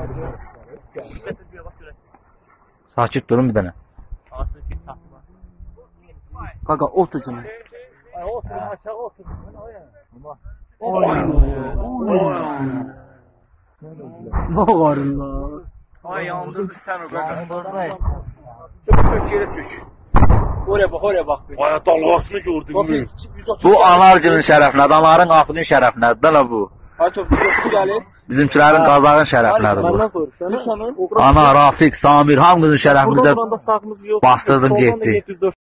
Sakit durun bir dənə. Qaqa ot ucuna. Ay oturun aşağı oturun. Ne varın la? Ay yandırdı sen o qaqa. Çök yerə çök. Oraya bak. Baya dalğasını gördün mü? Bu Anarcının şərəfinədir, anaların qafının şərəfinədir də la bu. Ay top gəlir. Bizimkilərin Qazağın şərəfinədir bu. Məndən soruşsan. Lüsanın. Ana, Rafiq, Samir hamımızın şərəfimizə Burada sağımız yox. bastırdım getdi.